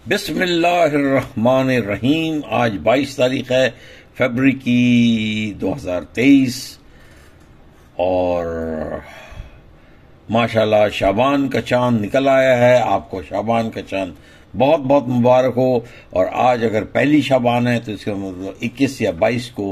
बिस्मिल्लाहिर्रहमानिर्रहीम। आज 22 तारीख है फरवरी की 2023 और माशाल्लाह शाबान का चांद निकल आया है। आपको शाबान का चांद बहुत बहुत मुबारक हो। और आज अगर पहली शाबान है तो इसका मतलब 21 या 22 को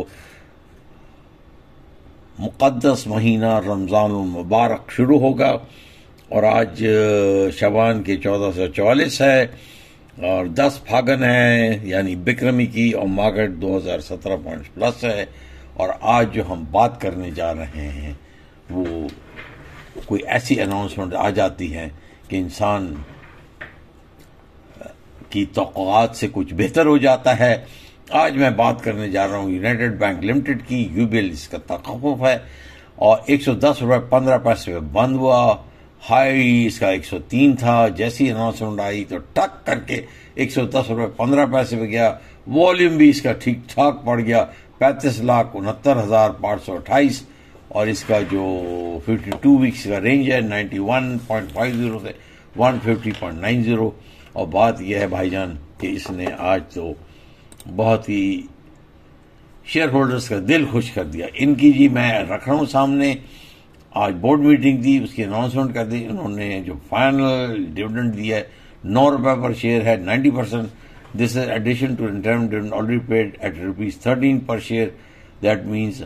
मुक़द्दस महीना रमज़ान मुबारक शुरू होगा। और आज शाबान के 1444 है और 10 फागन है, यानी बिक्रमी की, और मागट 2017 पॉइंट्स प्लस है। और आज जो हम बात करने जा रहे हैं वो कोई ऐसी अनाउंसमेंट आ जाती है कि इंसान की तौक़ुआत से कुछ बेहतर हो जाता है। आज मैं बात करने जा रहा हूँ यूनाइटेड बैंक लिमिटेड की। यूबीएल इसका तख़फ़ुफ़ है और 110 रुपये 15 पैसे में बंद हुआ। हाई इसका 103 था। जैसी अनाउंसमेंट आई तो टक करके 110 रुपये 15 पैसे पे गया। वॉल्यूम भी इसका ठीक ठाक पड़ गया, 35,69,528। और इसका जो 52 वीक्स का रेंज है 91.50 से 150.90। और बात यह है भाईजान कि इसने आज तो बहुत ही शेयर होल्डर्स का दिल खुश कर दिया। इनकी जी मैं रख रहा हूँ सामने, आज बोर्ड मीटिंग थी, उसकी अनाउंसमेंट कर दी। उन्होंने जो फाइनल डिविडेंड दिया है 9 रुपये पर शेयर है, 90%। This is addition to interim dividend already paid at ₹13 per share, that means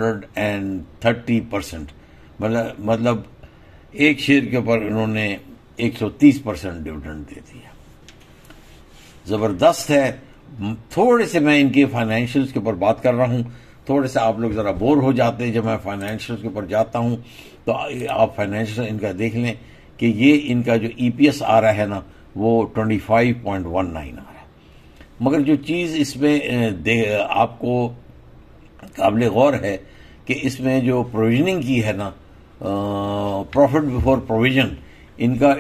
130%। मतलब एक शेयर के ऊपर इन्होंने 130% डिविडेंड दे दिया। जबरदस्त है। थोड़े से मैं इनके फाइनेंशियल्स के ऊपर बात कर रहा हूं। थोड़े से आप लोग जरा बोर हो जाते हैं जब मैं फाइनेंशियल्स के ऊपर जाता हूं, तो आप फाइनेंशियल इनका देख लें कि ये इनका जो ईपीएस आ रहा है ना वो 25.19 आ रहा है। मगर जो चीज़ इसमें आपको काबिल गौर है कि इसमें जो प्रोविजनिंग की है ना, प्रॉफिट बिफोर प्रोविजन, इनका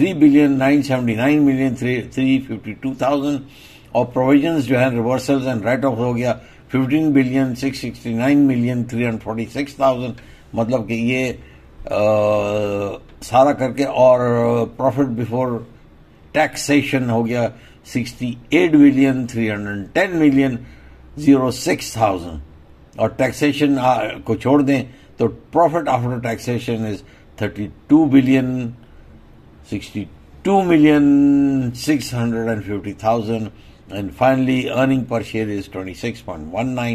83,979,352,000 और प्रोविजंस जो है रिवर्सल्स एंड राइट ऑफ हो गया 15,669,346,000। मतलब कि ये सारा करके, और प्रॉफिट बिफोर टैक्सेशन हो गया 68,310,006,000। और टैक्सेशन को छोड़ दें तो profit after taxation is 32,62,650,000। And finally, earning per share is 26.19,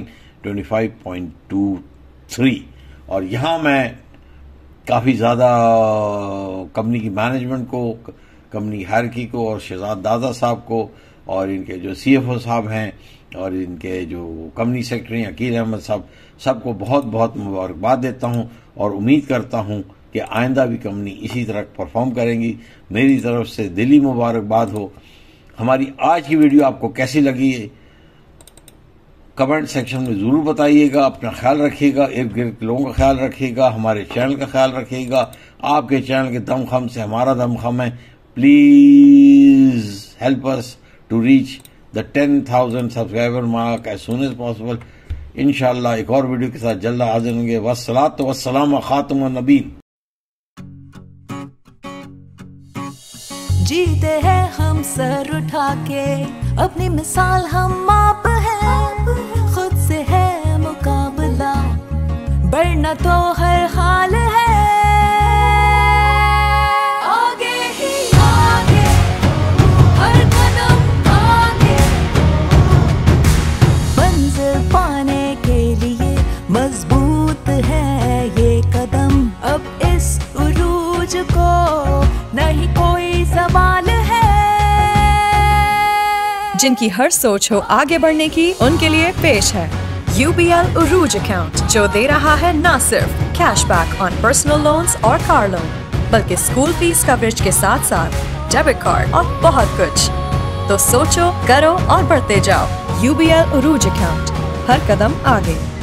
25.23। और यहाँ मैं काफ़ी ज़्यादा कंपनी की मैनेजमेंट को, कंपनी की हायरकी को, और शहजाद दादा साहब को, और इनके जो सीएफओ साहब हैं, और इनके जो कंपनी सेक्रेटरी अकील अहमद साहब, सबको बहुत बहुत मुबारकबाद देता हूँ। और उम्मीद करता हूँ कि आइंदा भी कंपनी इसी तरह परफॉर्म करेंगी। मेरी तरफ से दिली मुबारकबाद हो। हमारी आज की वीडियो आपको कैसी लगी कमेंट सेक्शन में ज़रूर बताइएगा। अपना ख्याल रखिएगा, इर्द गिर्द लोगों का ख्याल रखिएगा, हमारे चैनल का ख्याल रखिएगा। आपके चैनल के दमखम से हमारा दमखम है। Please help us to reach the 10,000 subscriber mark as soon as possible. इंशाअल्लाह एक और वीडियो के साथ जल्द हाजिर होंगे। वस्सलातु वस्सलाम खातमुन नबीन। जीते हैं हम सर उठा के, अपनी मिसाल हम आप हैं। खुद से है मुकाबला, बढ़ना तो हर हाल है। आगे ही आगे, हर कदम आगे, मंजिल पाने के लिए मजबूत है ये कदम। अब इस उरूज को नहीं कोई सवाल है। जिनकी हर सोच हो आगे बढ़ने की, उनके लिए पेश है UBL उरूज अकाउंट, जो दे रहा है न सिर्फ कैशबैक ऑन पर्सनल लोन्स और कार लोन, बल्कि स्कूल फीस कवरेज के साथ साथ डेबिट कार्ड और बहुत कुछ। तो सोचो, करो और बढ़ते जाओ। UBL उरूज अकाउंट, हर कदम आगे।